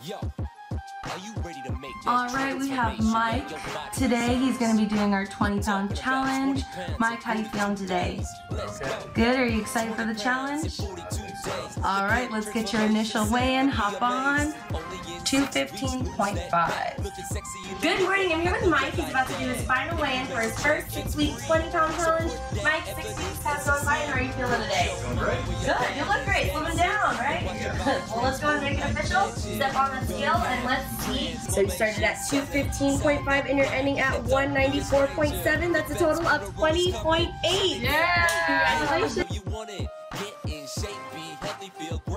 Alright, we have Mike. Today he's going to be doing our 20-pound challenge. Mike, how you feeling today? Good, are you excited for the challenge? Alright, let's get your initial weigh-in. Hop on. 215.5. Good morning, I'm here with Mike. He's about to do his final weigh-in for his first 6-week 20-pound challenge. Mike, 6 weeks has gone by, and how are you feeling today? Feeling great. Good, you look great. Slimming down, right? Well, let's go ahead and make it official. Step on the scale and let's see. So you started at 215.5 and you're ending at 194.7. That's a total of 20.8. Yeah! Congratulations. You want it, get in shape, be healthy, feel